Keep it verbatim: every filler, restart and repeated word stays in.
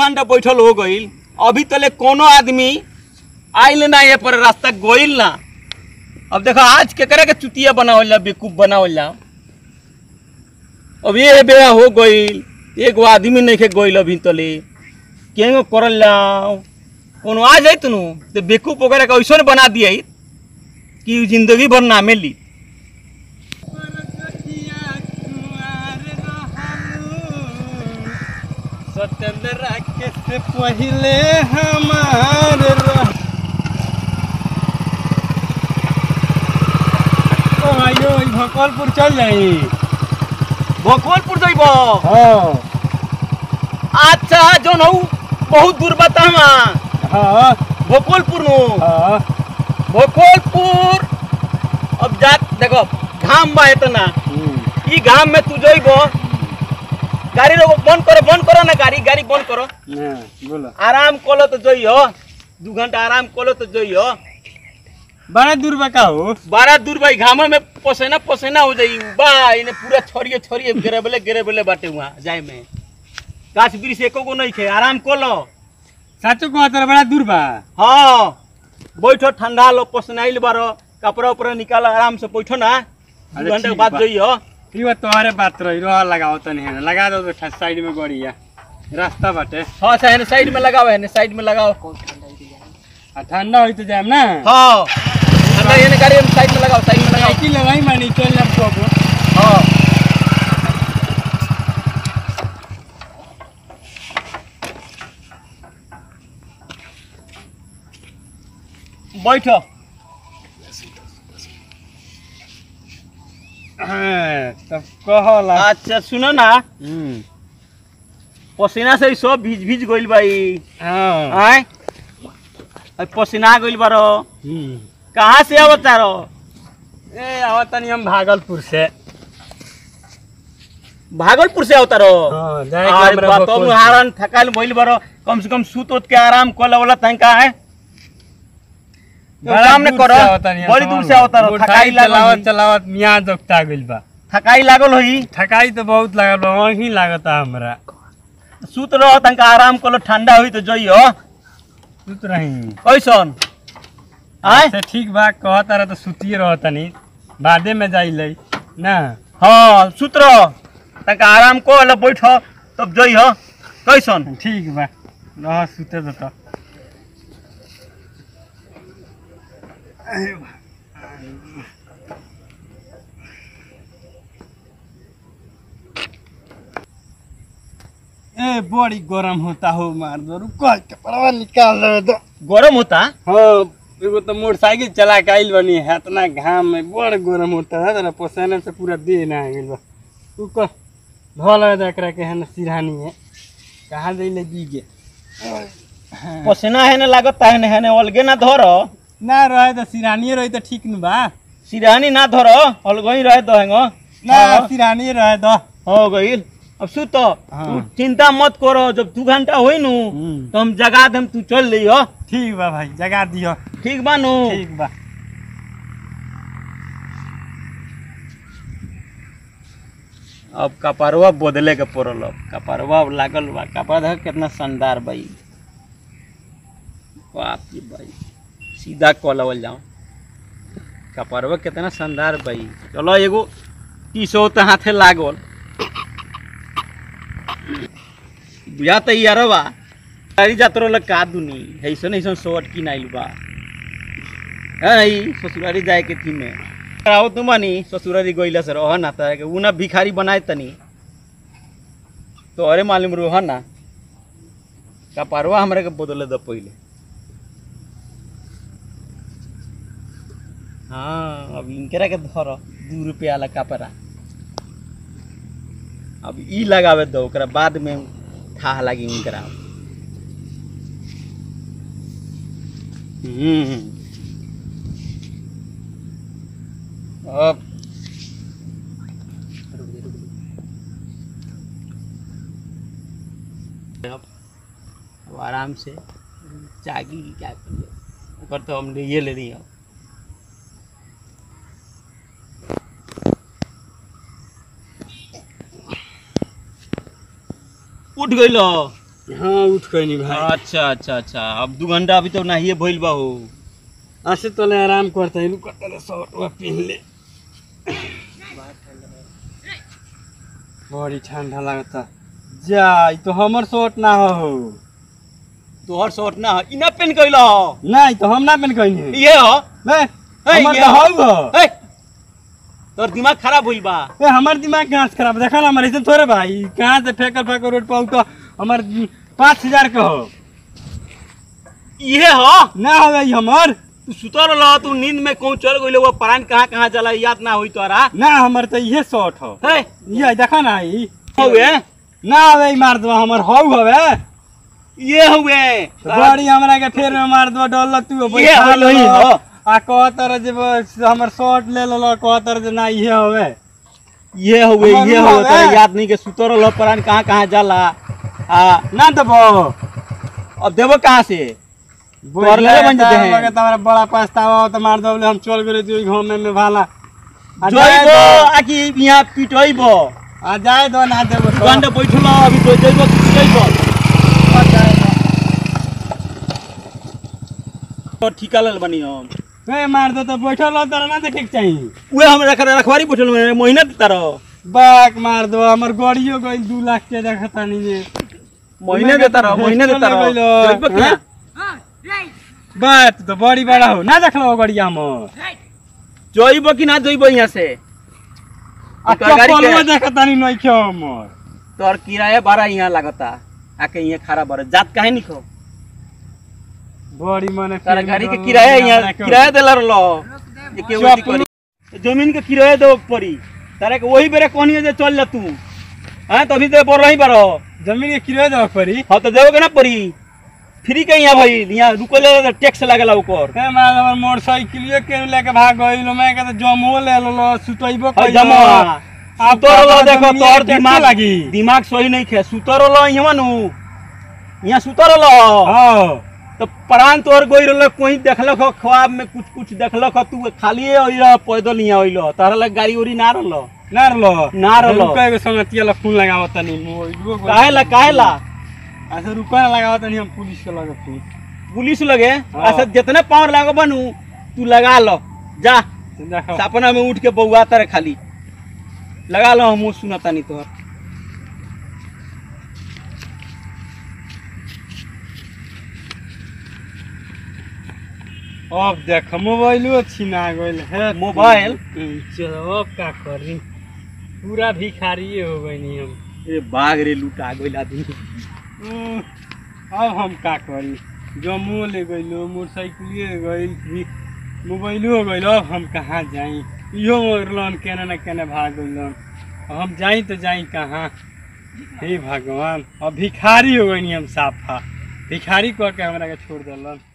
घंटा बैठल हो गई, अभी तले कोनो आदमी आइल ना ये पर रास्ता गोइल ना। अब देखो आज केकरा के चुतिया बनावल जा, बेकूफ बनावल जा। अब ये बेड़ा हो गई, एक आदमी नहीं के गोइल अभी तले केंगो करल जाओ। कोनो आ जाए तनु तो बेकूफ वगैरह का ऐसा बना दिया कि जिंदगी भर ना मिली। सत्येंद्र के से पहले हमारे आइयो भोकलपुर चल जाई। भोकलपुर जाइब? हाँ। अच्छा जो नौ बहुत दूर बता। हाँ भोकलपुर नो। हाँ भोकलपुर अब जा देखो घाम बा इतना, ई घाम में तू जाइब, गाड़ी रोको, बंद करो बंद करो ना, गाड़ी गाड़ी बंद करो ना बोलो। आराम करो तो जइयो, दो घंटा आराम करो तो जइयो। बड़ा दूर बा का हो? बारह दूर भाई, घाम में पसेना पसेना हो जाई बा। इने पूरा छरिए छरिए गिरेबले गिरेबले बाटे वहाँ जाए में। गाछ वृक्ष एको को नहीं खे, आराम कर लो। साचो को तेरा बड़ा दूर बा? हाँ बैठो, ठंडा लो, पसनाइल बारो, कपड़ा उपड़ा निकालो, आराम से बैठो ना, दो घंटे के बाद जइयो। ठीक बा, तुम्हारे बात रही रोह लगाओ तनी है, लगा दो तो साइड में गड़िया रास्ता बाटे। हाँ सर साइड में लगाओ, है साइड में लगाओ। ठंडा होई तो जाम ना। हाँ ठंडा ये गाड़ी में साइड में लगाओ, साइड में लगाओ। साइकिल लगाई मानी चल जाब तो। हाँ बैठो। हाँ तब कहला। अच्छा सुनो ना, पसीना से सब भीज भीज गइल भाई। हाँ आए पसीना गइल बारो। हम्म कहाँ से आवता रो? ए आवतनी हम भागलपुर से। भागलपुर से आवता रो? हाँ जाए अरे हमरा बात भोकलपुर। तो हारन थकाल भइल बारो, कम से कम सूत उत के आराम कोला वाला तंका है। बड़ा काम ने दूर करो, से आवतनी हम बड़ी दूर से आवता रो। मोटरसाइकिल थकाई लागल चलावत होई। चलावत मियाँ जोगता गइल बा। थकाई लागल होई। थकाई तो बहुत लागल बा, वही लागता हमरा। सूत रहो तंका आराम कोलो, ठंडा हुई तो जइयो। सुत रही कैसन आए? से ठीक बा, कहता रह तो सुतिए रहतनी, बादे में जाइले ना। हाँ सूत रहो तंका आराम कोलो, बैठो तब जइयो। कैसन? ठीक बा, रह सुते दो तो। ए बड़ी गरम होता हो, मार दो, रुको कपड़ा निकाल दो। गरम होता? हाँ एगो तो मोटरसाइकिल चला के आइल बनी है, इतना घाम में बड़ गरम होता है, तेरा पसीने से पूरा देह ना गइल बा। रुको धोल एकरा के है ना, सिरहानी है कहाँ दे लगी गे। पसीना है ना लागत है ना, है ना अलगे ना धरो ना रहे तो सिरहानी रही तो ठीक न बा। सिरहानी ना धरो, अलगही रहे दो हेंगो ना सिरहानी रहे दो। हो गइल। अब सुतो, हाँ। तू चिंता मत करो, जब दो घंटा होई नु हम्म। तो हम जगा देम, तू चल लियो। ठीक बा भाई, जगा दियो। ठीक बा नु? ठीक बा। अब कपड़वा बदले के पड़ल, अब कपड़वा लागल बा। कपड़ा देख कितना शानदार भाई, बाप रे भाई, सीधा कॉलवल जाओ। कपड़वा कितना शानदार भाई। चलो एगो टी शर्ट हाथे लागल, बुझा तैयार बा। गाड़ी जात रहा का दुनी ऐसा ऐसा शर्ट की नाइल बा। है ससुरारी जाए के थी में आओ तुम बनी ससुरारी गइला से रह ना तारे उ ना भिखारी बनाए तनी तो अरे मालूम रह ना कपड़वा हमरा के बदले द पहले। हाँ अब इनकरा के धर दू रुपया वाला कपड़ा, अब ई लगावे दो, ओकरा बाद में था लगी इनकरा। हम्म अब अब आराम से जागी क्या करिए, पर तो हमने ये ले लिया। उठ गई लो हाँ उठ गई भाई। अच्छा अच्छा अच्छा अब दू घंटा अभी तो नहीं भइल बा हो। ऐसे तो ले आराम करता है कटले शर्ट वा पहन ले। बड़ी ठंडा लगता जा ई तो हमर शर्ट ना हो। तोहर शर्ट ना है इना पेन कइला हो नहीं तो हम ना पहन कहीं ये हो ले ए, हमर ये तो हो। हो ए तोर दिमाग खराब होइल बा। ए हमर दिमाग कहाँ से खराब देखा ना हमारे ऐसे थोड़े भाई कहाँ से फेंकल फेंकल रोड पर तो हमार पाँच हजार का हो ये हो ना हो गई हमर तू सुतल रह तू नींद में कौन चल गइल वो प्राण कहाँ कहाँ चला याद ना होई तोरा। ना हमर तो ये शर्ट हो ए ये देखा ना ई हवे ना हवे मार दो हमर हो हवे ये हवे बड़ी हमरा के फेर में मार दो डल तू ये होलो ही हो आ कहतर जे हमर शर्ट ले लो कहतर जे ना ये हवे ये हवे हमर ये उ हवे हवे। तोरा याद नहीं के सुतल रह प्राण कहाँ कहाँ जाला आ ना देबो अब देबो कहाँ से तोर ले बन जते हैं लगे तुम्हारा बड़ा पछतावा हो तो मार दो हम चल गए जो घूम में भाला आ जाए जइबो दो आकि यहाँ पिटइबो आ जाए दो ना देबो तो। दुकान पे बैठल अभी तो जइबो कि जइबो आ जाए तो ठिका लेल बनी हम दो ए मार दो तो बैठल हो तर ना देखे के चाहिए उहे हम रख रखवारी बैठल में महीना देता रहो बाक मार दो हमर गाड़ियो गई दू लाख के देखता नहीं जे महीने देता रहो महीने देता रहो जइबो कि ना? बात तो बड़ी बड़ा हो ना देखलो गाड़िया में जइबो कि ना जइबो यहाँ से आ तोर गाड़ी चप्पल के- देखता नहीं नहीं क्यों हमर तोर किराया बारह यहाँ लागता आके यहाँ खड़ा बारह जात काहे निको बड़ी मने तारा गाड़ी के किराया यहाँ किराया देला रहो ये के वही करी जमीन के किराया दो पड़ी तारे के वही बेरे कहनी जे चल जा तू हां तो अभी तो बोल रही बारो जमीन के किराया देवे पड़ी हां तो देबो के ना पड़ी फ्री के यहाँ भाई यहाँ रुकले तो टैक्स लागला ऊपर ए मार हमर मोटरसाइकिल के लेके भाग गइल मैं के जमो ले लो सुतइबो हां कइल जमा आप सुतर लो देखो जमीन तोर के दिमाग लागी दिमाग सही नहीं खे सुतर लो यहाँ नु यहाँ सुतर लो हां तो प्राण तोर गोई रहल कोई देखलक हो ख्वाब में कुछ कुछ देखलक हो तू खाली ओइला पैदल यहाँ ओइलो तारा लग गाड़ी उड़ी ना रहलो ना लो ना रहलो। रुपए के संगतिया ला फोन लगावत तनी मोइलबो काहे ला काहे ला ऐसे रुपया लगावत तनी हम पुलिस के लगे फोन पुलिस लगे हाँ। ऐसा जितने पावर लगे बनू तू लगा लो जा देखो सपना में उठ के बउआ तारे खाली लगा लो हम सुनता नहीं तोहर अब देख मोबाइलो छीना गइल है मोबाइल? चलो अब का करी पूरा भिखारी हो गइनी हम ए बाग रे लुटा गइल आदमी उह, अब हम का करी जम्मू ले गइलो मोटरसाइकिल ले गइल भी मोबाइलो हो गइल अब हम कहाँ जाई इहो मोरलन केने न केने भाग गइलन अब हम जाई तो जाई कहाँ हे भगवान अब भिखारी हो गइनी हम साफा भिखारी करके हमरा के छोड़ देलन।